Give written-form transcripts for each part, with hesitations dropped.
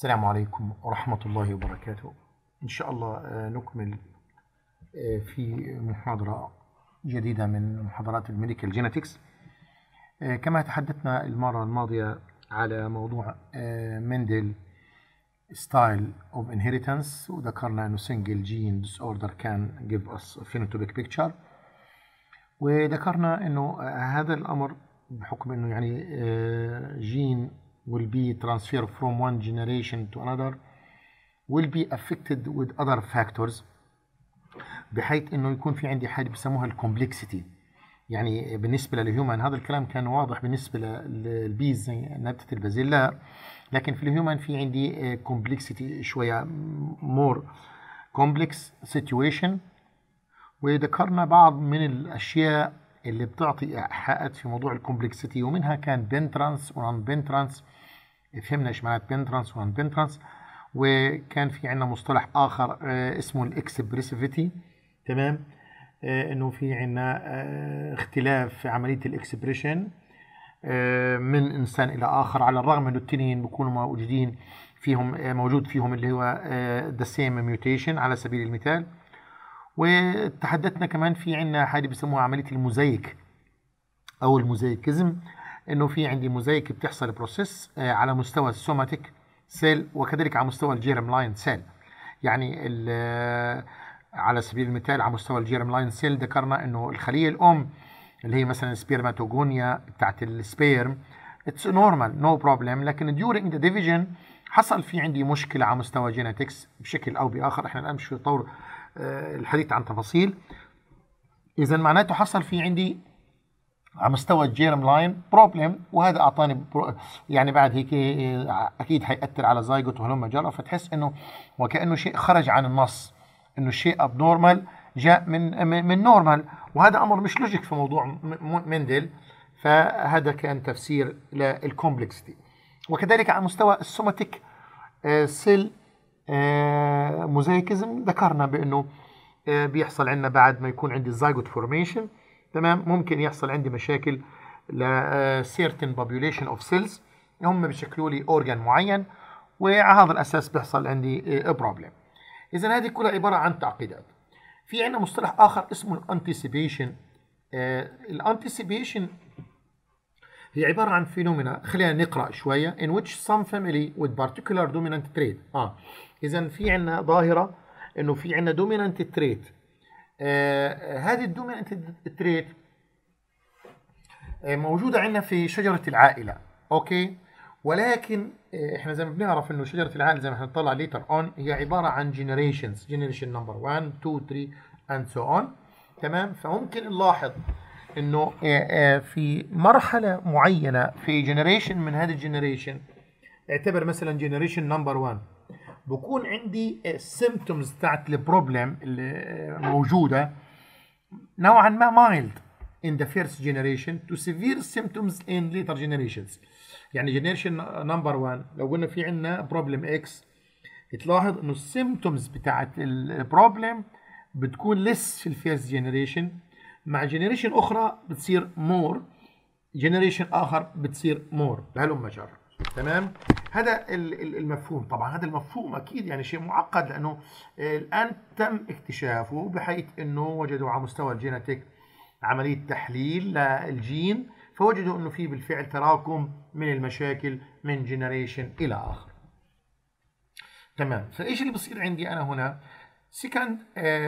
السلام عليكم ورحمة الله وبركاته. إن شاء الله نكمل في محاضرة جديدة من محاضرات الميديكال جينيتكس. كما تحدثنا المرة الماضية على موضوع مندل ستايل اوف انهيرتنس، وذكرنا انه سنجل جين ديس اوردر كان جيف اس فينوتيبيك بيكتشر، وذكرنا انه هذا الامر بحكم انه يعني جين will be transferred from one generation to another will be affected with other factors، بحيث انه يكون في عندي حاجه بسموها الكومبلكسيتي. يعني بالنسبه للهيومن هذا الكلام كان واضح بالنسبه للبيز زي نبته البازيلا، لكن في الهيومن في عندي كومبلكسيتي شويه مور كومبلكس سيتويشن، وذكرنا بعض من الاشياء اللي بتعطي ايحاءات في موضوع الكومبلكسيتي، ومنها كان بنترانس ونون بنترانس. فهمنا ايش معنات بنترانس ونون بنترانس، وكان في عندنا مصطلح اخر اسمه الاكسبريسيفيتي. تمام، انه في عندنا اختلاف في عمليه الاكسبريشن من انسان الى اخر، على الرغم انه الاثنين بيكونوا موجودين فيهم موجود فيهم اللي هو ذا سيم ميوتيشن على سبيل المثال. وتحدثنا كمان في عندنا حاجه بيسموها عمليه الموزايك او الموزايكزم، انه في عندي موزايك بتحصل بروسيس على مستوى السوماتيك سيل وكذلك على مستوى الجيرم لاين سيل. يعني على سبيل المثال على مستوى الجيرم لاين سيل ذكرنا انه الخليه الام اللي هي مثلا سبيرماتوجونيا بتاعت السبيرم اتس نورمال نو بروبلم، لكن during the division حصل في عندي مشكله على مستوى جينيتكس بشكل او باخر. احنا الان مش في طور الحديث عن تفاصيل. اذا معناته حصل في عندي على مستوى الجيرم لاين بروبلم، وهذا اعطاني يعني بعد هيك اكيد حيأثر على زايجوت وهلم جرى، فتحس انه وكانه شيء خرج عن النص، انه الشيء اب نورمال جاء من نورمال، وهذا امر مش لوجيك في موضوع مندل. فهذا كان تفسير للكومبلكسيتي. وكذلك على مستوى السوماتيك سيل موزايكزم ذكرنا بانه بيحصل عندنا بعد ما يكون عندي الزايجوت فورميشن. تمام، ممكن يحصل عندي مشاكل ل certain population of cells هم بيشكلوا لي اورجان معين، وعلى هذا الاساس بيحصل عندي بروبلم. اذا هذه كلها عباره عن تعقيدات. في عندنا مصطلح اخر اسمه الانتيسيبيشن. الانتيسيبيشن هي عباره عن فينومينا، خلينا نقرا شويه in which some family with particular dominant trait. اذا في عندنا ظاهره انه في عندنا dominant trait. هذه الدومينانت تريت موجوده عندنا في شجره العائله، اوكي، ولكن احنا زي ما بنعرف انه شجره العائله زي ما هنطلع ليتر اون هي عباره عن جنريشنز، جنريشن نمبر 1 2 3 اند سو اون. تمام، فممكن نلاحظ انه في مرحله معينه في جنريشن من هذه الجنريشن، اعتبر مثلا جنريشن نمبر 1، بكون عندي السيمبتومز بتاعت البروبلم اللي موجوده نوعا ما مايلد in the first generation to severe symptoms in later generations. يعني جنريشن نمبر 1 لو قلنا في عندنا بروبلم اكس، تلاحظ انه السيمبتومز بتاعت البروبلم بتكون لس في الفيرست جنريشن، مع جنريشن اخرى بتصير مور، جنريشن اخر بتصير مور، بهلم جرى. تمام، هذا المفهوم. طبعا هذا المفهوم اكيد يعني شيء معقد، لانه الان تم اكتشافه بحيث انه وجدوا على مستوى الجينيتيك عمليه تحليل للجين، فوجدوا انه في بالفعل تراكم من المشاكل من جنريشن الى اخر. تمام، فايش اللي بصير عندي انا هنا؟ سكند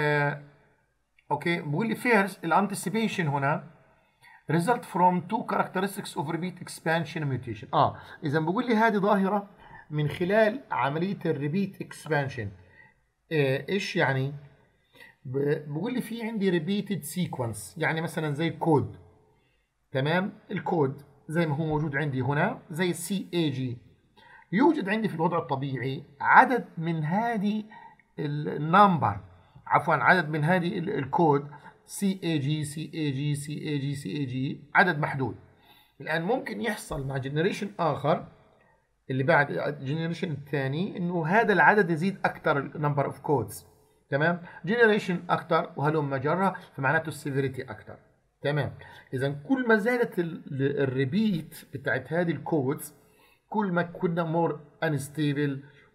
اوكي، بقول لي فيرست الانتسيبيشن هنا result from two characteristics of repeat expansion mutation. اذا بقول لي هذه ظاهره من خلال عمليه الريبيت اكسبانشن. ايش يعني؟ بقول لي في عندي repeated sequence، يعني مثلا زي الكود. تمام، الكود زي ما هو موجود عندي هنا زي السي اي جي، يوجد عندي في الوضع الطبيعي عدد من هذه النمبر، عفوا عدد من هذه الكود سي اي جي سي اي جي سي اي جي سي اي جي، عدد محدود. الان ممكن يحصل مع جنريشن اخر اللي بعد الجنريشن الثاني انه هذا العدد يزيد اكثر، نمبر اوف كودز. تمام، جنريشن اكثر وهلم جرى، فمعناته السيفيريتي اكثر. تمام، اذا كل ما زادت الريبيت بتاعت هذه الكودز كل ما كنا مور انستيبل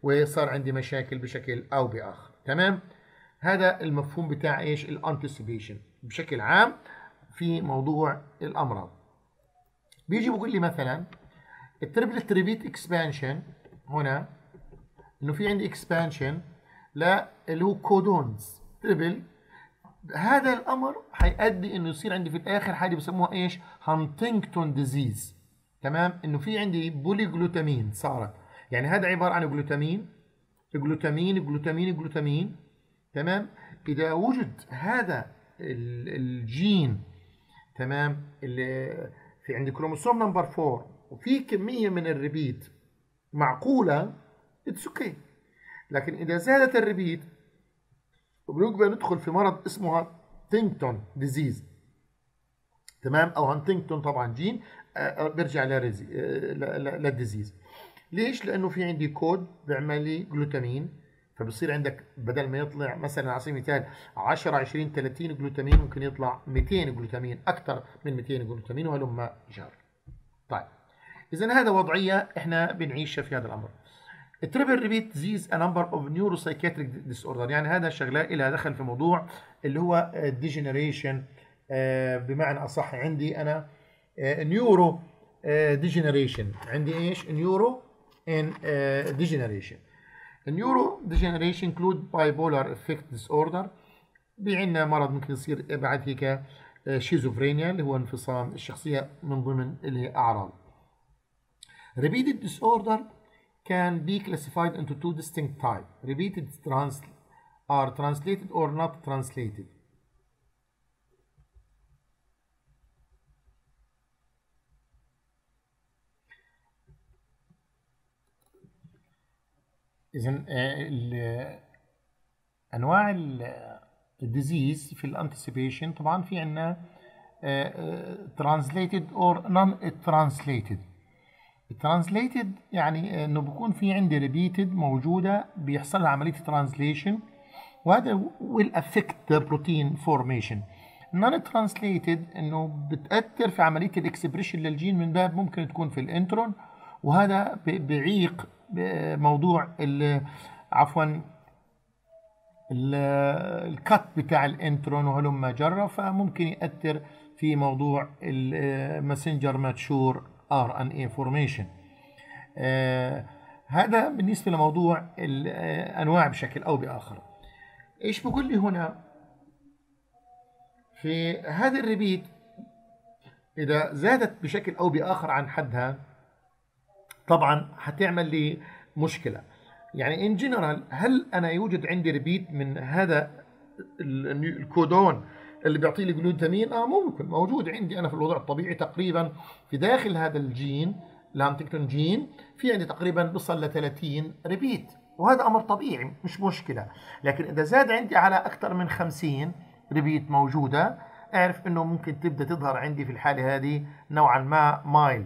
وصار عندي مشاكل بشكل او باخر. تمام. هذا المفهوم بتاع ايش؟ الانتسيبيشن بشكل عام في موضوع الامراض. بيجي بقول لي مثلا التريبلت ريبيت اكسبانشن، هنا انه في عندي اكسبانشن اللي هو كودونز تريبل. هذا الامر هيؤدي انه يصير عندي في الاخر حاجه بسموها ايش؟ هانتنجتون ديزيز. تمام. انه في عندي بولي جلوتامين صارت، يعني هذا عباره عن جلوتامين جلوتامين جلوتامين جلوتامين. تمام. اذا وجد هذا الجين، تمام، اللي في عندي كروموسوم نمبر 4 وفي كميه من الريبيت معقوله، اتس اوكي. لكن اذا زادت الريبيت بنبقى ندخل في مرض اسمه هانتنجتون ديزيز. تمام. او هانتنجتون طبعا جين بيرجع للديزيز. ليش؟ لانه في عندي كود بيعمل لي جلوتامين، فبصير عندك بدل ما يطلع مثلا على سبيل المثال 10 20 30 جلوتامين، ممكن يطلع 200 جلوتامين، اكثر من 200 جلوتامين، وهلم جار. طيب اذا هذا وضعيه احنا بنعيشها في هذا الامر. التريبل ريبيت ديزيز ا نمبر اوف نيوروسايكاتريك ديس اوردر، يعني هذا شغله لها دخل في موضوع اللي هو ديجنريشن. بمعنى اصح عندي انا نيورو ديجنريشن، عندي ايش؟ نيورو ان ديجنريشن. النيورو ديجنريشن انكلود باي بولار افكت ديس اوردر، عندنا مرض ممكن يصير بعد هيك شيزوفرينيا اللي هو انفصام الشخصيه من ضمن اللي هي اعراض. repeated disorder can be classified into two distinct types. Repeated are translated or not translated. إذن أنواع الديزيز في الانتسيبيشن طبعا في عندنا translated or non-translated. الترانسليتد يعني انه بكون في عندي ريبيتد موجوده بيحصل لها عمليه ترانسليشن، وهذا will affect the protein formation. non translated انه بتاثر في عمليه الاكسبريشن للجين من باب ممكن تكون في الانترون، وهذا بيعيق موضوع عفوا الكت بتاع الانترون وهلم جرى، فممكن ياثر في موضوع الماسنجر ماتشور RNA formation. هذا بالنسبة لموضوع الأنواع بشكل أو بآخر. إيش بقول لي هنا؟ في هذا الريبيت إذا زادت بشكل أو بآخر عن حدها طبعا هتعمل لي مشكلة. يعني إن جنرال هل أنا يوجد عندي ريبيت من هذا الكودون اللي بيعطي لي جلوتامين؟ ممكن موجود عندي انا في الوضع الطبيعي تقريبا في داخل هذا الجين الهانتنجتون جين في عندي تقريبا بصل ل 30 ريبيت، وهذا امر طبيعي مش مشكله. لكن اذا زاد عندي على اكثر من 50 ريبيت موجوده، اعرف انه ممكن تبدا تظهر عندي في الحاله هذه نوعا ما مايل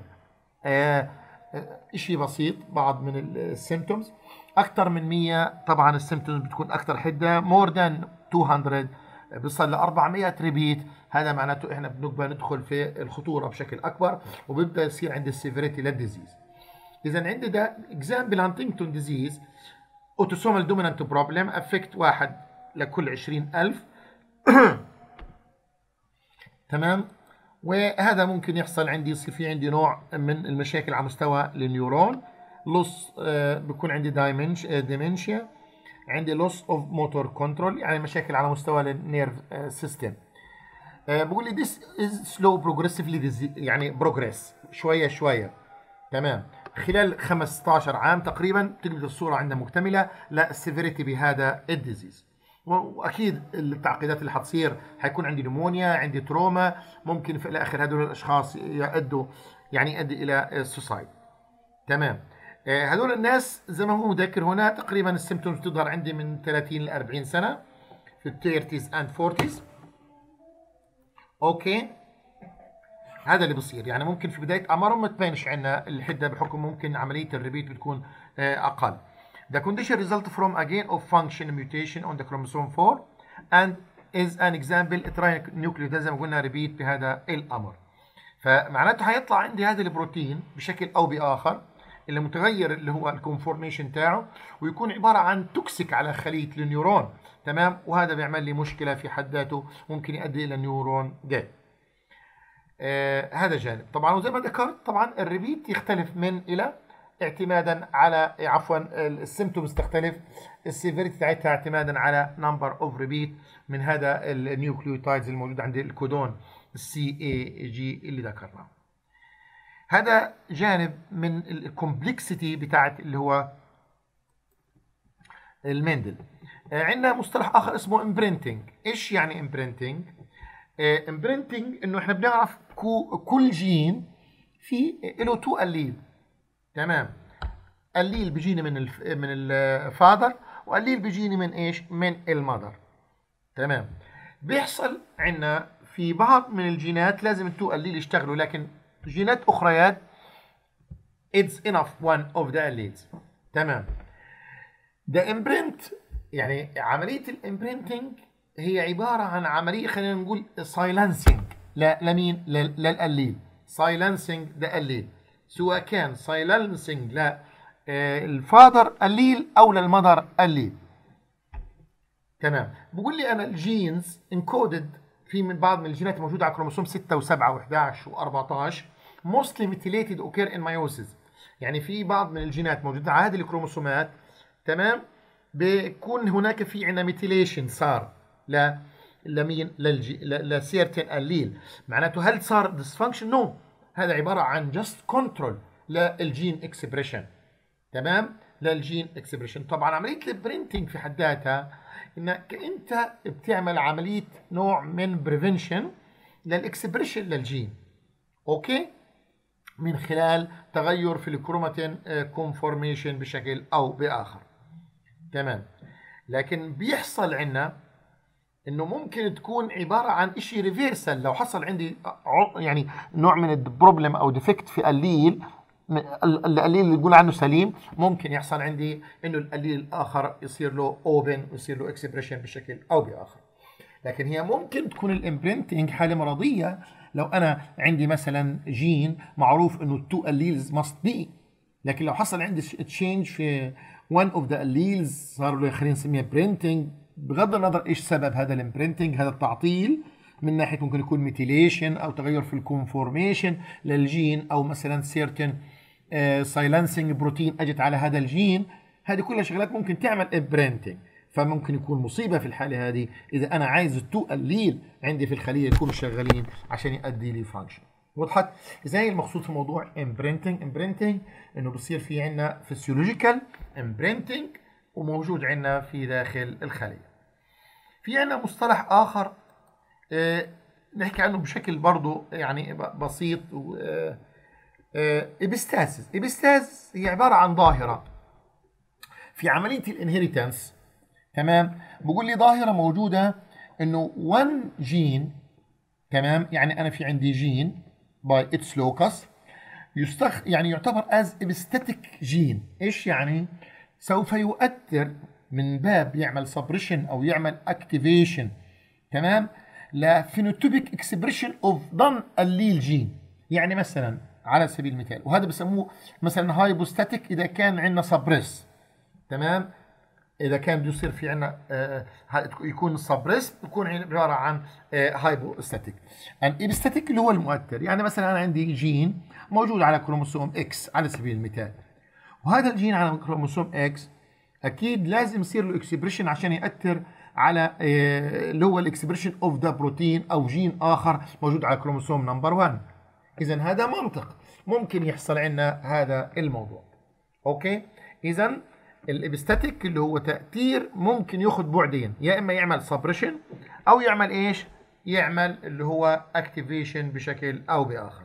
شيء بسيط بعض من السيمتومز. اكثر من 100 طبعا السيمتومز بتكون اكثر حده، مور ذان 200 بيصل ل 400 ريبيت، هذا معناته احنا بنبقى ندخل في الخطوره بشكل اكبر، وبيبدا يصير عندي السيفيريتي للديزيز. اذا عندي ده اكزامبل هانتنجتون ديزيز اوتوسومال دومينانت بروبلم افكت 1 لكل 20,000 تمام. وهذا ممكن يحصل عندي يصير في عندي نوع من المشاكل على مستوى النيورون لوس، بيكون عندي ديمنشيا، عندي لوس اوف موتور كنترول، يعني مشاكل على مستوى النيرف سيستم. بقول لي this is slow progressively يعني بروجريس شويه شويه. تمام. خلال 15 عام تقريبا تجد الصوره عندنا مكتمله للسيفيريتي بهذا الديزيز. واكيد التعقيدات اللي حتصير حيكون عندي نمونيا، عندي تروما، ممكن في الاخر هذول الاشخاص يؤدي الى السوسايد. تمام. هذول الناس زي ما هو مذكر هنا تقريبا السيمتومز تظهر عندي من 30 ل 40 سنه في ال 30s and 40s. اوكي، هذا اللي بصير. يعني ممكن في بدايه اعمارهم ما تبينش عندنا الحده بحكم ممكن عمليه الريبيت بتكون اقل. The condition result from a gain of function mutation on the chromosome 4 and is an example trinucleotide زي ما قلنا ريبيت بهذا الامر. فمعناته حيطلع عندي هذا البروتين بشكل او باخر اللي متغير اللي هو الكونفورميشن تاعه، ويكون عباره عن توكسيك على خليه النيورون. تمام، وهذا بيعمل لي مشكله في حد ذاته، ممكن يؤدي الى نيورون ديد. هذا جانب. طبعا وزي ما ذكرت طبعا الريبيت يختلف من الى، اعتمادا على السيمتومز تختلف، السيفيريتي بتاعتها اعتمادا على نمبر اوف ريبيت من هذا النيوكليوتايدز الموجود عند الكودون السي اي جي اللي ذكرناه. هذا جانب من الكومبلكسيتي بتاعت اللي هو المندل. عندنا مصطلح اخر اسمه امبرنتنج. ايش يعني امبرنتنج؟ امبرنتنج انه احنا بنعرف كل جين في له تو قليل. تمام، قليل بيجيني من الفادر، وقليل بيجيني من ايش؟ من المذر. تمام، بيحصل عندنا في بعض من الجينات لازم التو قليل يشتغلوا، لكن جينات اخريات it's enough one of the alleles. تمام. ده امبرنت، يعني عمليه الامبرنتنج هي عباره عن عمليه خلينا نقول سايلنسنج لمين؟ للقليل. سايلنسنج ده قليل، سواء كان سايلنسنج للفادر قليل او للمذر قليل. تمام، بقول لي انا الجينز انكودد في من بعض من الجينات الموجوده على كروموسوم 6 و7 و11 و14 mostly mutilated occur in meiosis. يعني في بعض من الجينات موجوده على هذه الكروموسومات. تمام، بيكون هناك في عندنا ميتيليشن صار لمين؟ لسيرتين قليل. معناته هل صار ديسفانكشن؟ نو، هذا عباره عن جاست كنترول للجين اكسبريشن. تمام، للجين اكسبريشن. طبعا عمليه البرينتنج في حد ذاتها انك انت بتعمل عمليه نوع من بريفنشن للاكسبريشن للجين. اوكي، من خلال تغير في الكروماتين كونفورميشن بشكل او باخر. تمام، لكن بيحصل عندنا انه ممكن تكون عباره عن شيء ريفيرسال. لو حصل عندي يعني نوع من البروبلم او ديفكت في قليل، القليل اللي بيقول عنه سليم، ممكن يحصل عندي انه القليل الاخر يصير له اوبن ويصير له اكسبريشن بشكل او باخر. لكن هي ممكن تكون الامبرنتنج حاله مرضيه. لو انا عندي مثلا جين معروف انه التو قليلز ماست بي، لكن لو حصل عندي تشينج في one of the alleles صار له خلينا نسميها برينتنج، بغض النظر ايش سبب هذا الامبرنتنج، هذا التعطيل من ناحيه ممكن يكون ميتيليشن او تغير في الكونفورميشن للجين، او مثلا سيرتن سايلنسنج بروتين اجت على هذا الجين. هذه كلها شغلات ممكن تعمل امبرنتنج. فممكن يكون مصيبه في الحاله هذه اذا انا عايز التو قليل عندي في الخليه يكونوا شغالين عشان يؤدي لي فانكشن. وضحت؟ اذا هي المقصود في موضوع امبرنتنج انه بصير في عندنا فيسيولوجيكال امبرنتنج وموجود عندنا في داخل الخليه. في عندنا مصطلح اخر نحكي عنه بشكل برضه يعني بسيط، ابستاسيس. ابستاز هي عباره عن ظاهره في عمليه الانهيرتنس. تمام، بقول لي ظاهره موجوده انه 1 جين. تمام، يعني انا في عندي جين باي اتس لوكس يعني يعتبر از ابستاتيك جين. ايش يعني؟ سوف يؤثر من باب يعمل سبريشن او يعمل اكتيفيشن. تمام، لفينوتيبيك اكسبريشن اوف ضن الليل جين. يعني مثلا على سبيل المثال، وهذا بسموه مثلا هايبوستاتيك اذا كان عندنا سبريس. تمام، اذا كان بده يصير في عندنا يكون سبريس بيكون عباره عن هايبوستاتيك. الابستاتيك اللي هو المؤثر، يعني مثلا انا عندي جين موجود على كروموسوم اكس على سبيل المثال، وهذا الجين على كروموسوم اكس اكيد لازم يصير له اكسبريشن عشان ياثر على اللي هو الاكسبريشن اوف ذا بروتين او جين اخر موجود على كروموسوم نمبر 1. اذا هذا منطق ممكن يحصل عندنا هذا الموضوع. اوكي، اذا الابستاتيك اللي هو تاثير ممكن ياخذ بعدين، يا اما يعمل سبريشن او يعمل ايش؟ يعمل اللي هو اكتيفيشن بشكل او باخر.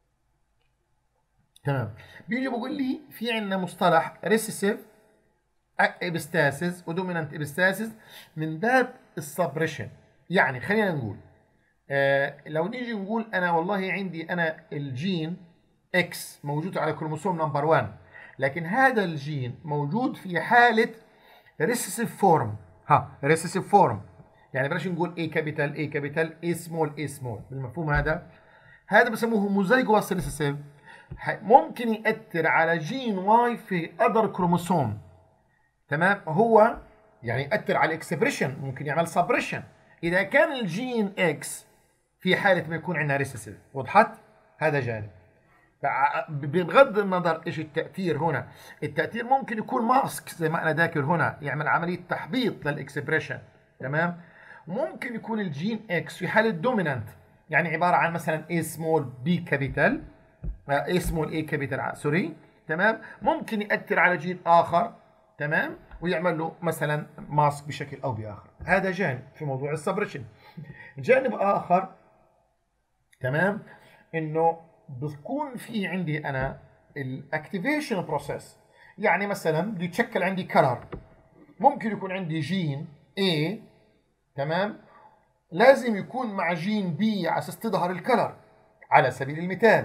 تمام، بيجي بقول لي في عندنا مصطلح ريسيسيف ابستاسيس ودومينانت ابستاسيس من باب السبريشن. يعني خلينا نقول لو نيجي نقول انا والله عندي انا الجين اكس موجود على كروموسوم نمبر 1، لكن هذا الجين موجود في حاله ريسيسيف فورم. ريسيسيف فورم يعني بلاش نقول اي كابيتال اي سمول بالمفهوم هذا بسموه هوموزايجوس ريسيسيف. ممكن يأثر على جين واي في اذر كروموسوم. تمام، هو يعني يأثر على الاكسبريشن، ممكن يعمل سبريشن اذا كان الجين اكس في حاله ما يكون عندنا ريسيسيف. وضحت؟ هذا جانب. بغض النظر ايش التاثير هنا، التاثير ممكن يكون ماسك زي ما انا ذاكر هنا، يعمل عمليه تحبيط للاكسبريشن. تمام. ممكن يكون الجين اكس في حاله دومينانت، يعني عباره عن مثلا A small B capital A small A capital سوري. تمام. ممكن ياثر على جين اخر، تمام، ويعمل له مثلا ماسك بشكل او باخر. هذا جانب في موضوع السبريشن. جانب اخر، تمام، انه بتكون في عندي انا الاكتيفيشن بروسيس. يعني مثلا بده يتشكل عندي كلر، ممكن يكون عندي جين A، تمام، لازم يكون مع جين B على اساس تظهر الكلر على سبيل المثال.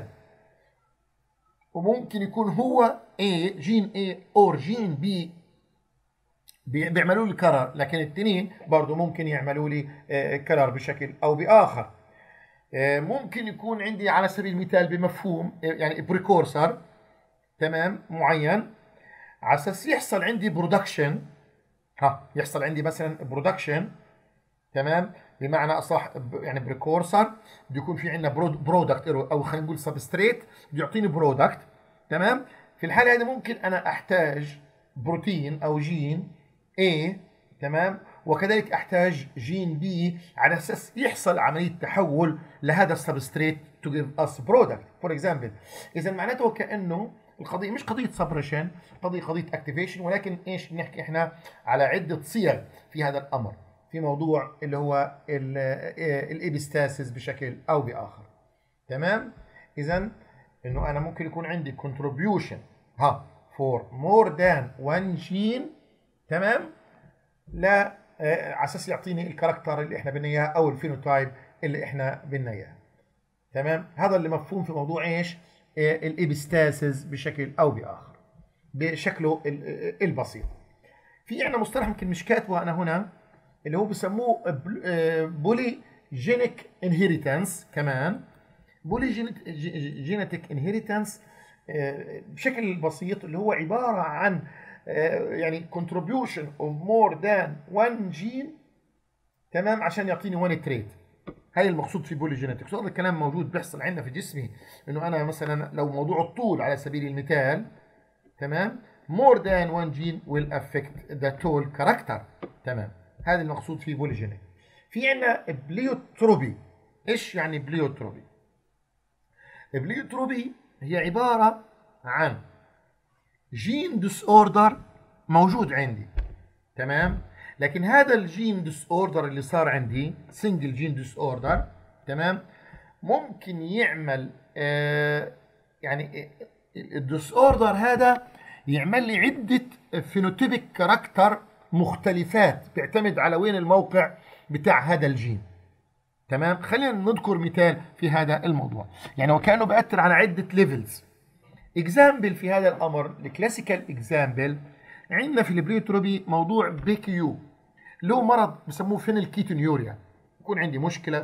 وممكن يكون هو A جين A او جين B بيعملوا لي كلر، لكن الاثنين برضه ممكن يعملوا لي كلر بشكل او باخر. ممكن يكون عندي على سبيل المثال بمفهوم يعني بريكورسر، تمام، معين على اساس يحصل عندي برودكشن. يحصل عندي مثلا برودكشن، تمام، بمعنى اصح يعني بريكورسر بده يكون في عندنا برودكت او خلينا نقول سبستريت بده يعطيني برودكت. تمام. في الحاله هذه ممكن انا احتاج بروتين او جين A، تمام، وكذلك احتاج جين B على اساس يحصل عمليه تحول لهذا السبستريت تو جيف اس برودكت فور اكزامبل. اذا معناته كانه القضيه مش قضيه سبريشن، قضيه اكتيفيشن، ولكن ايش بنحكي احنا على عده صيغ في هذا الامر في موضوع اللي هو الابيستاسيس بشكل او باخر. تمام. اذا انه انا ممكن يكون عندي contribution for more than one gene، تمام، لا على اساس يعطيني الكاركتر اللي احنا بدنا اياه او الفينوتايب اللي احنا بدنا اياه. تمام. هذا اللي مفهوم في موضوع ايش الابيستاسيس بشكل او باخر بشكله البسيط. في عندنا مصطلح يمكن مش كاتبه انا هنا اللي هو بسموه بوليجينيك انهيرتنس. كمان بوليجينيتك انهيرتنس بشكل بسيط اللي هو عباره عن يعني contribution of more than one gene، تمام، عشان يعطيني one trait. هاي المقصود في بوليجينيتكس. هذا الكلام موجود بيحصل عندنا في جسمي، انه انا مثلا لو موضوع الطول على سبيل المثال، تمام، more than one gene will affect the tall character. تمام. هذا المقصود في بوليجينيك. في عندنا بليوتروبي. ايش يعني بليوتروبي؟ بليوتروبي هي عباره عن جين ديس اوردر موجود عندي، تمام، لكن هذا الجين ديس اوردر اللي صار عندي سنجل جين ديس اوردر، تمام، ممكن يعمل يعني الديس اوردر هذا يعمل لي عده فينوتيبك كاركتر مختلفات بيعتمد على وين الموقع بتاع هذا الجين. تمام. خلينا نذكر مثال في هذا الموضوع، يعني وكانه بيأثر على عده ليفلز. اكزامبل في هذا الامر، الكلاسيكال اكزامبل عندنا في البليوتروبي موضوع BQ اللي هو مرض بسموه فينيلكيتونيوريا. يكون عندي مشكله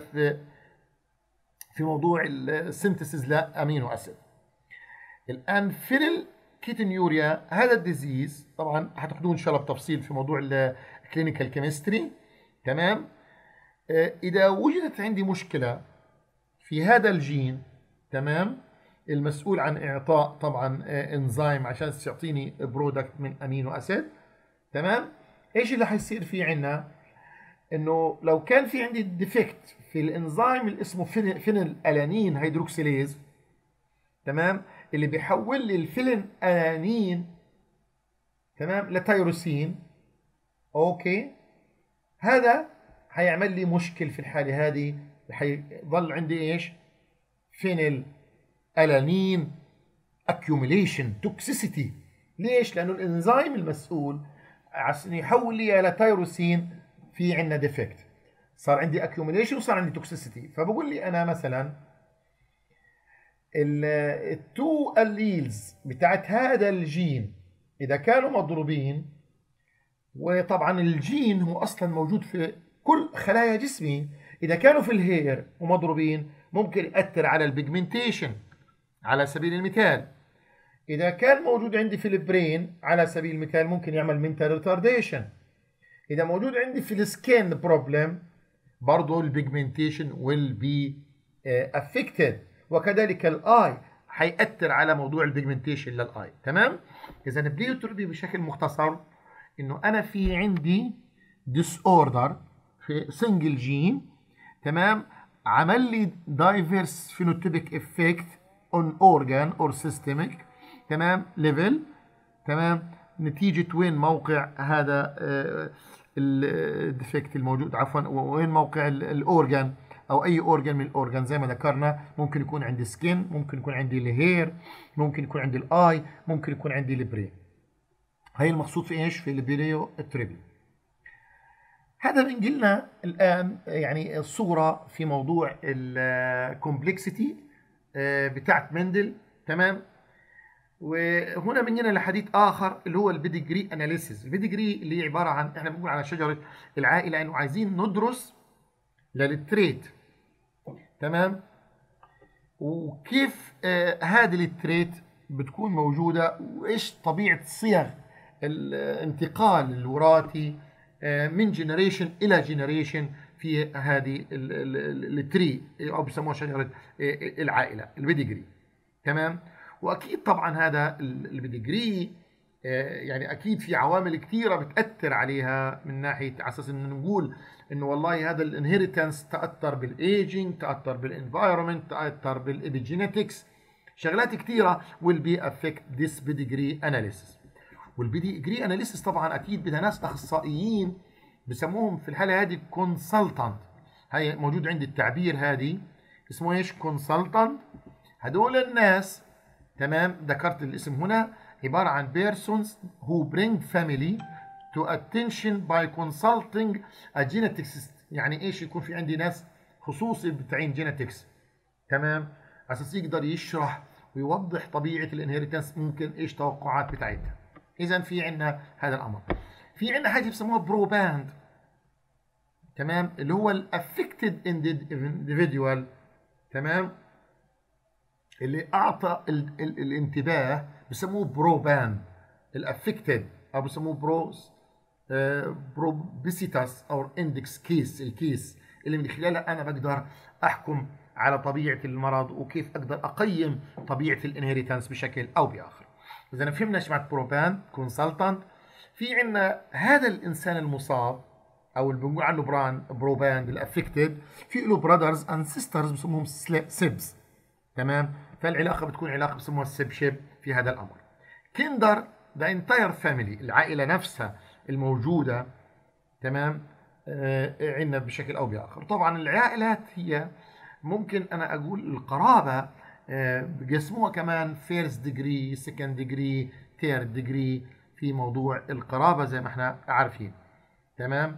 في موضوع السنتسز لامينو اسيد. الان فينيلكيتونيوريا هذا الديزيز طبعا هتاخذوه ان شاء الله بتفصيل في موضوع الكلينيكال كيمستري. تمام. اذا وجدت عندي مشكله في هذا الجين، تمام، المسؤول عن اعطاء طبعا انزيم عشان يعطيني برودكت من امينو اسيد، تمام، ايش اللي حيصير في عندنا؟ انه لو كان في عندي ديفكت في الانزيم اللي اسمه فينيل الانين هيدروكسيليز، تمام، اللي بيحول لي الفينيل الانين، تمام، لتيروسين. اوكي، هذا هيعمل لي مشكل في الحاله هذه، حيضل عندي ايش؟ فينيل الانين اكيوميليشن توكسيسيتي. ليش؟ لانه الانزيم المسؤول عشان يحول لي الى تيروسين في عندنا ديفكت، صار عندي اكيوميليشن وصار عندي توكسيسيتي. فبقول لي انا مثلا التو الليلز بتاعت هذا الجين اذا كانوا مضروبين، وطبعا الجين هو اصلا موجود في كل خلايا جسمي، اذا كانوا في الهير ومضروبين ممكن ياثر على البيجمنتيشن. على سبيل المثال إذا كان موجود عندي في البرين على سبيل المثال ممكن يعمل منتال ريتارديشن. إذا موجود عندي في السكين بروبلم برضه البيجمنتيشن will be affected، وكذلك الاي هيأثر على موضوع البيجمنتيشن للاي. تمام؟ إذا البليوتروبي بشكل مختصر إنه أنا في عندي ديس اوردر في سنجل جين، تمام، عمل لي دايفيرس فينوتيبيك افكت اون اورجان اور سيستميك، تمام، ليفل، تمام، نتيجة وين موقع هذا الديفكت الموجود، عفوا وين موقع الاورجان او اي اورجان من الاورجان. زي ما ذكرنا ممكن يكون عندي سكين، ممكن يكون عندي الهير، ممكن يكون عندي الاي، ممكن يكون عندي البرين. هي المقصود في ايش؟ في البليو تريبي. هذا بنقلنا الان يعني الصوره في موضوع الكومبلكسيتي بتاعت مندل. تمام. وهنا بنجينا لحديث اخر اللي هو البيديجري اناليسيس. البيديجري اللي هي عباره عن احنا بنقول على شجره العائله انه عايزين ندرس للتريت، تمام، وكيف هذه التريت بتكون موجوده، وايش طبيعه صيغ الانتقال الوراثي من جنريشن الى جنريشن في هذه التري او بيسموها شجره العائله، البيديجري. تمام. واكيد طبعا هذا البيديجري يعني اكيد في عوامل كثيره بتاثر عليها من ناحيه على اساس انه نقول انه والله هذا الانهيرتنس تاثر بالايجينج، تاثر بالانفايرمنت، تاثر بالابيجينيتكس، شغلات كثيره will be affect this pedigree analysis. والبيديجري اناليسيس طبعا اكيد بدها ناس اخصائيين بسموهم في الحاله هذه كونسلتنت. هي موجود عندي التعبير هذه اسمه ايش؟ كونسلتنت. هدول الناس، تمام، ذكرت الاسم هنا، عباره عن persons who bring family to attention by consulting a geneticist. يعني ايش؟ يكون في عندي ناس خصوصي بتعين جينيتكس، تمام، على اساس يقدر يشرح ويوضح طبيعه الانهيرتنس، ممكن ايش توقعات بتاعتها. اذا في عندنا هذا الامر. في عندنا حاجه بسموها بروباند، تمام، اللي هو الافكتد individual، تمام، اللي اعطى الانتباه بسموه بروباند. الافكتد او بسموه بروبيسيتاس او اندكس كيس، الكيس اللي من خلالها انا بقدر احكم على طبيعه المرض وكيف اقدر اقيم طبيعه الانهيرتنس بشكل او باخر. اذا فهمنا ايش معنى بروباند كونسلتنت. في عندنا هذا الانسان المصاب او اللي بنقول عنه بروباند الافكتد، في له براذرز اند سيسترز بسموهم سيبس، تمام، فالعلاقه بتكون علاقه بسموها السبشب في هذا الامر. كيندر ذا انتاير فاميلي، العائله نفسها الموجوده، تمام، عندنا بشكل او باخر. طبعا العائلات هي ممكن انا اقول القرابه بقسموها كمان فيرست ديجري، سكند ديجري، ثيرد ديجري في موضوع القرابه زي ما احنا عارفين. تمام.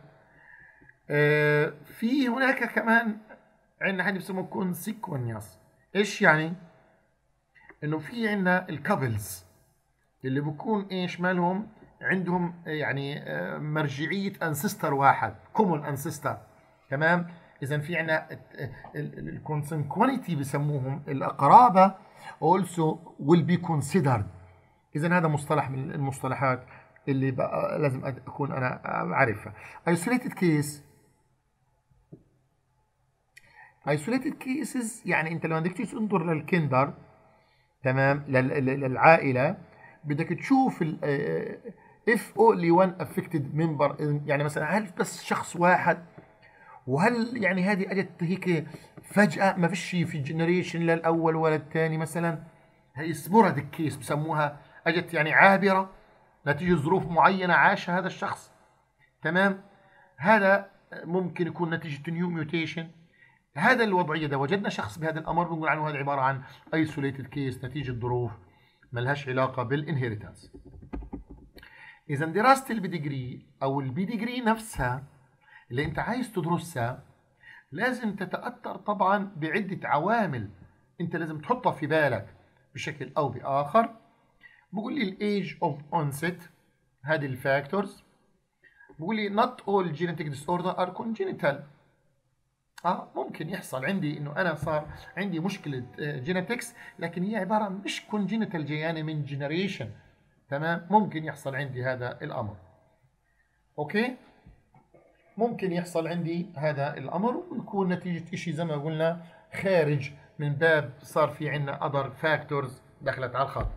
في هناك كمان عندنا حاجه بيسموها كونسيكونياس. ايش يعني؟ انه في عندنا الكابلز اللي بكون ايش مالهم عندهم يعني مرجعيه انسستر واحد، كومون انسستر، تمام. اذا في عندنا الكونسنكوانيتي بسموهم القرابه also will be considered. اذا هذا مصطلح من المصطلحات اللي بقى لازم اكون انا عارفها. isolated case، isolated cases يعني انت لما بدك تنظر للكندر، تمام، للعائله، بدك تشوف if only one affected member، يعني مثلا هل بس شخص واحد، وهل يعني هذه اجت هيك فجأة ما فيش في جنريشن للاول ولا الثاني مثلا. هي سبوراديك كيس بسموها، اجت يعني عابرة نتيجة ظروف معينة عاشها هذا الشخص، تمام. هذا ممكن يكون نتيجة نيو ميوتيشن. هذا الوضعية ده وجدنا شخص بهذا الامر بنقول عنه هذا عبارة عن ايسوليتد كيس نتيجة ظروف ملهاش علاقة بالانهيرتنس. اذا دراسة البيديجري او البيديجري نفسها اللي انت عايز تدرسها لازم تتأثر طبعا بعدة عوامل انت لازم تحطها في بالك بشكل او باخر. بقول لي الايج اوف اونست، هذه الفاكتورز. بقول لي not all genetic disorder are congenital، ممكن يحصل عندي انه انا صار عندي مشكله جينيتكس، لكن هي عباره مش كونجينيتال جاياني من جنريشن. تمام، ممكن يحصل عندي هذا الامر. اوكي، ممكن يحصل عندي هذا الامر ويكون نتيجه شيء زي ما قلنا خارج من باب صار في عندنا other factors دخلت على الخط.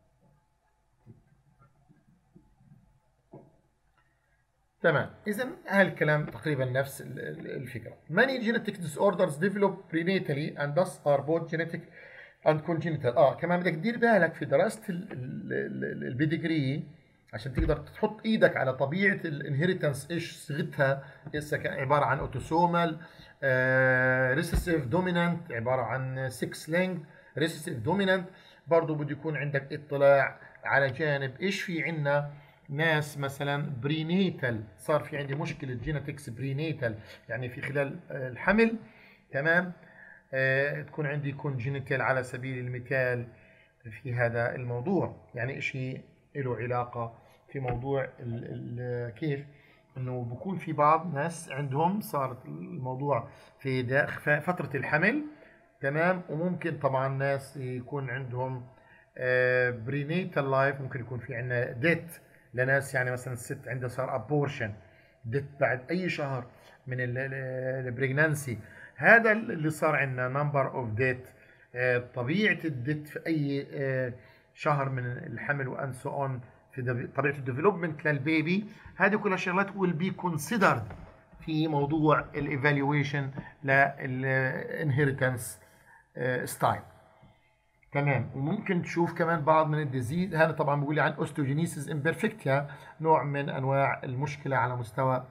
تمام، اذا هالكلام تقريبا نفس الفكره. Many genetic disorders develop prenatally and thus are both genetic and congenital. كمان بدك تدير بالك في دراسه البيدجري عشان تقدر تحط ايدك على طبيعه الانهيرتنس، ايش صيغتها، اذا كان عباره عن اوتوسومال ريسيسيف دومينانت، عباره عن 6 لينك ريسيسيف دومينانت. برضه بده يكون عندك اطلاع على جانب ايش في عندنا ناس مثلا برينيتال، صار في عندي مشكله جينيتكس برينيتال يعني في خلال الحمل. تمام، تكون عندي كونجينيتال على سبيل المثال في هذا الموضوع، يعني شيء له علاقه في موضوع كيف انه بكون في بعض ناس عندهم صارت الموضوع في فتره الحمل. تمام، وممكن طبعا ناس يكون عندهم برينيتال لايف، ممكن يكون في عندنا ديت لناس، يعني مثلا الست عندها صار ابورشن ديت بعد اي شهر من البريجنانسي. هذا اللي صار عندنا نمبر اوف ديت، طبيعه الديت في اي شهر من الحمل وان سو اون، في طبيعه الديفلوبمنت للبيبي. هذه كلها شغلات will be considered في موضوع الايفالويشن للانهيرتنس ستايل. تمام، وممكن تشوف كمان بعض من الديزيز. هذا طبعا بيقول لي عن اوستوجينيسيس امبرفكتيا، نوع من انواع المشكله على مستوى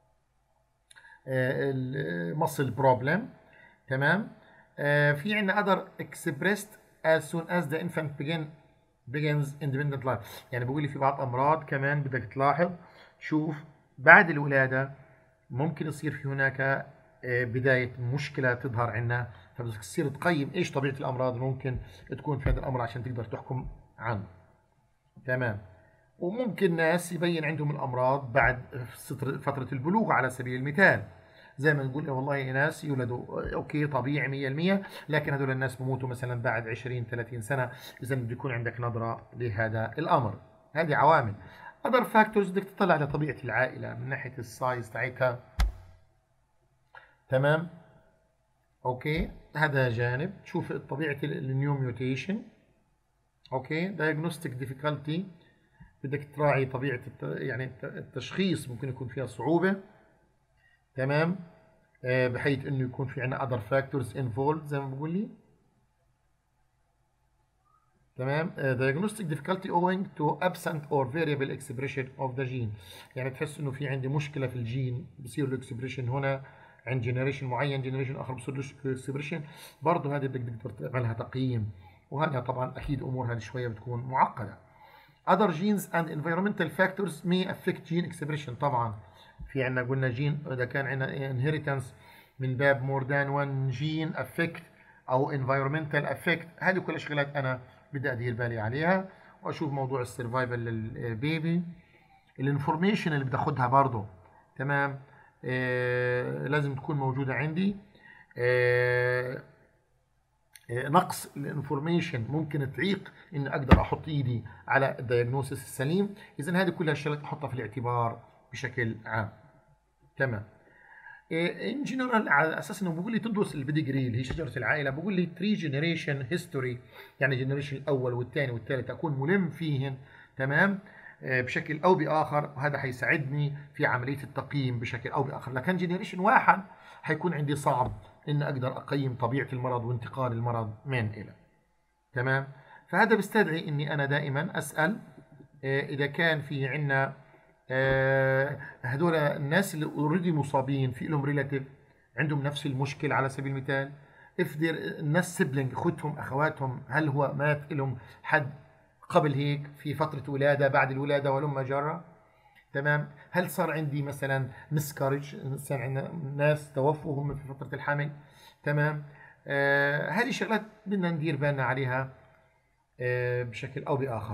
المسل بروبلم. تمام، في عندنا other expressed as soon as the infant begins independent life. يعني بيقول لي في بعض امراض كمان بدك تلاحظ، شوف بعد الولاده ممكن يصير في هناك بدايه مشكله تظهر عندنا، فبدك تصير تقيم ايش طبيعه الامراض اللي ممكن تكون في هذا الامر عشان تقدر تحكم عنه. تمام، وممكن ناس يبين عندهم الامراض بعد فتره البلوغ على سبيل المثال، زي ما نقول والله ناس يولدوا اوكي طبيعي 100%، لكن هذول الناس بموتوا مثلا بعد 20 30 سنه. اذا بده يكون عندك نظره لهذا الامر. هذه عوامل. other factors بدك تطلع على طبيعه العائله من ناحيه السايز تاعتها. تمام، اوكي، هذا جانب. تشوف طبيعه النيو ميوتيشن. اوكي، diagnostic difficulty، بدك تراعي طبيعه يعني التشخيص ممكن يكون فيها صعوبه. تمام، بحيث انه يكون في عندنا other factors involved زي ما بقول لي. تمام، diagnostic difficulty owing to absent or variable expression of the gene، يعني تحس انه في عندي مشكله في الجين بصير له اكسبريشن هنا عند جنريشن معين، جنريشن اخر بصير له اكسبريشن. برضه هذه بدك تقدر تعملها تقييم، وهذا طبعا اكيد امور هذه شويه بتكون معقده. other genes and environmental factors may affect gene expression. طبعا في عندنا قلنا جين اذا كان عندنا inheritance من باب more than one gene affect او environmental affect، هذه كلها شغلات انا بدي ادير بالي عليها، واشوف موضوع السرفايفل للبيبي. الانفورميشن اللي بدي اخذها برضه. تمام، لازم تكون موجوده عندي. نقص الانفورميشن ممكن تعيق اني اقدر احط ايدي على الدياجنوسيس السليم. اذا هذه كلها الشغلات احطها في الاعتبار بشكل عام. تمام، ان جنرال على اساس انه بقول لي تدرس البيدجري اللي هي شجره العائله، بقول لي 3 جنريشن هيستوري، يعني جنريشن الاول والثاني والثالث اكون ملم فيهن. تمام، بشكل او باخر، وهذا حيساعدني في عمليه التقييم بشكل او باخر. لكن جنريشن واحد حيكون عندي صعب ان اقدر اقيم طبيعه المرض وانتقال المرض من الى. تمام، فهذا بيستدعي اني انا دائما اسال اذا كان في عندنا هذول الناس اللي اوريدي مصابين في لهم ريلاتيف عندهم نفس المشكله على سبيل المثال، الناس سبلينج اخوتهم اخواتهم، هل هو مات لهم حد قبل هيك في فتره ولاده بعد الولاده ولما جرى. تمام، هل صار عندي مثلا مسكارج، صار عندنا ناس توفوا هم في فتره الحمل. تمام، هذه شغلات بدنا ندير بالنا عليها بشكل او باخر.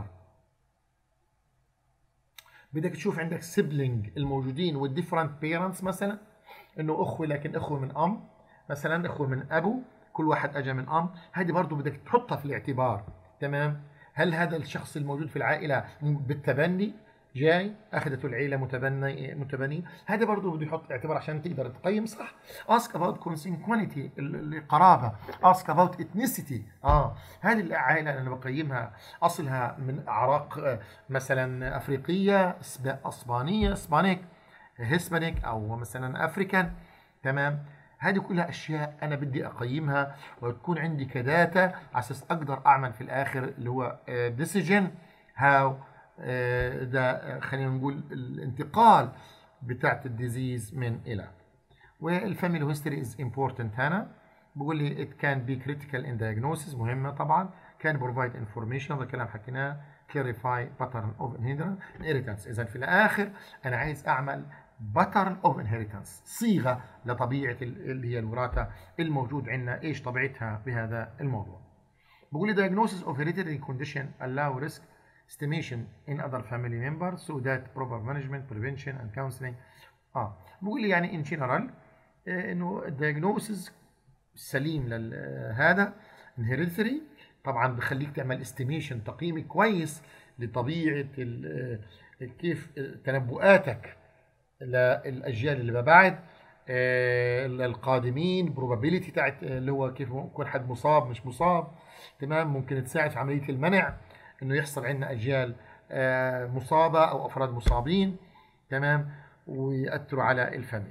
بدك تشوف عندك سيبلينج الموجودين والديفرنت بيرنتس، مثلا انه اخوه لكن اخوه من ام، مثلا اخوه من ابو، كل واحد اجى من ام، هذه برضه بدك تحطها في الاعتبار. تمام. هل هذا الشخص الموجود في العائله بالتبني جاي اخذته العيله متبني، هذا برضه بده يحط اعتبار عشان تقدر تقيم صح. ask about consanguinity القرابه، ask about ethnicity. هذه العائله انا بقيمها اصلها من اعراق مثلا افريقيه، اسبانيه، اسبانيك، هسبانيك، او مثلا افريكان. تمام. هذه كلها اشياء انا بدي اقيمها وتكون عندي كداتا على اساس اقدر اعمل في الاخر اللي هو ديسيجن هاو ده خلينا نقول الانتقال بتاعت الديزيز من الى. والفاميلي هيستوري از امبورتنت هنا، بقول لي it can be critical in diagnosis، مهمه طبعا، can provide information، هذا الكلام حكيناه، clarify pattern of inheritance. اذا في الاخر انا عايز اعمل pattern of inheritance، صيغه لطبيعه اللي هي الوراثه الموجود عندنا، ايش طبيعتها بهذا الموضوع. بقول لي diagnosis of hereditary condition allow risk estimation in other family members so that proper management prevention and counseling. بقول لي يعني in general انه الدياجنوسيس السليم لهذا hereditary طبعا بخليك تعمل استيميشن، تقييم كويس لطبيعه كيف تنبؤاتك للاجيال اللي بعد القادمين، probability تاعت اللي هو كيف يكون حد مصاب مش مصاب. تمام. ممكن تساعد في عمليه المنع انه يحصل عندنا اجيال مصابه او افراد مصابين. تمام. ويأثروا على الفاميلي.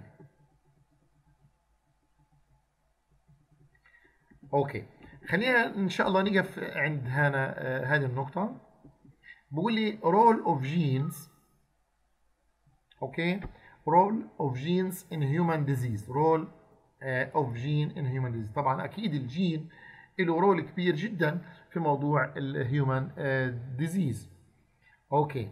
اوكي، خلينا ان شاء الله نقف عند هنا هذه النقطه. بقول لي role of genes. اوكي، role of genes in human disease. role of gene in human disease. طبعا اكيد الجين له رول كبير جدا في موضوع الهيومن ديزيز. اوكي،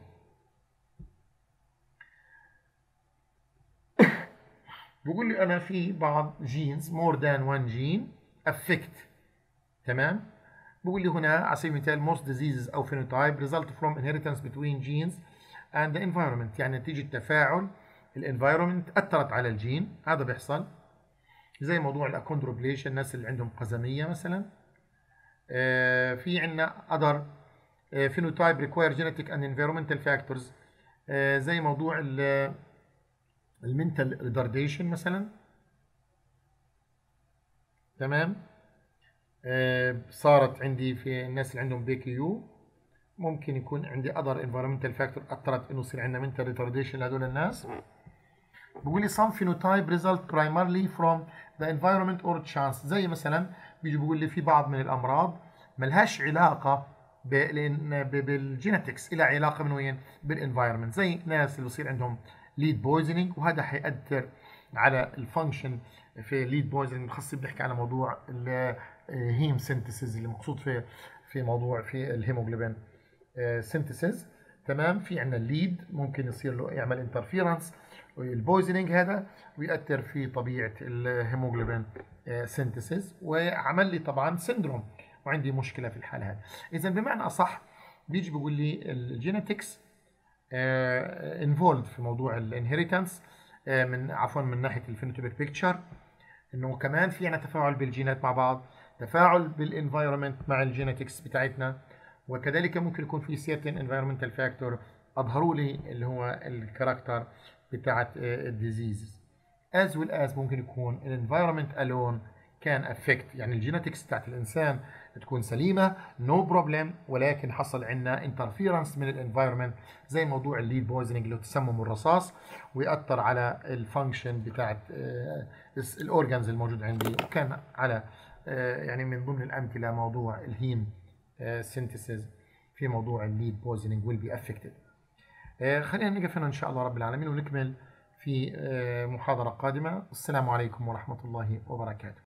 بقول لي انا في بعض جينز more than one gene affect. تمام. بقول لي هنا على سبيل المثال most diseases او phenotype result from inheritance between genes and the environment، يعني نتيجة تفاعل الانفايرمنت اثرت على الجين، هذا بيحصل زي موضوع الاكوندروبليشن، الناس اللي عندهم قزمية مثلا. في عندنا other phenotype require genetic and environmental factors زي موضوع المنتال ريتارديشن مثلا. تمام. صارت عندي في الناس اللي عندهم بي كيو، ممكن يكون عندي other environmental factor اثرت انه يصير عندنا mental retardation لهذول الناس. بقول لي some phenotype result primarily from the environment or chance، زي مثلا بيجي بقول لي في بعض من الامراض ملهاش علاقه بالجينetics، لها علاقه من وين؟ بالانفايرمنت، زي ناس اللي بصير عندهم ليد بويزنينج، وهذا حيأثر على الفانكشن في ليد بويزنينج. خاصة بنحكي على موضوع الهيم سينثيسيس اللي مقصود في موضوع في الهيموجلوبين سينثيسيس. تمام. في عندنا الليد ممكن يصير له يعمل انترفيرنس البويزنينج هذا ويأثر في طبيعة الهيموجلوبين سينثيسيس، وعمل لي طبعا سندروم وعندي مشكلة في الحالة هذه. إذا بمعنى أصح بيجي بيقول لي الجينetics انفولد في موضوع الانهيرتنس من ناحيه الفينوتيبك بيكتشر، انه كمان في عندنا تفاعل بالجينات مع بعض، تفاعل بالانفايرمنت مع الجينetics بتاعتنا، وكذلك ممكن يكون في certain environmental factor اظهروا لي اللي هو الكاركتر بتاعت الديزيز، as well as ممكن يكون الانفايرمنت alone كان افكت، يعني الجينetics بتاعت الانسان تكون سليمه نو بروبلم، ولكن حصل عندنا انترفيرنس من الانفايرمنت زي موضوع الليد بويزنينج اللي هو تسمم الرصاص، ويأثر على الفانكشن بتاعت الاورجانز الموجود عندي، وكان على يعني من ضمن الامثله موضوع الهيم سينثيسيس في موضوع الليد بويزنينج ويل بي افكتد. خلينا نقف هنا ان شاء الله رب العالمين، ونكمل في محاضره قادمه. السلام عليكم ورحمه الله وبركاته.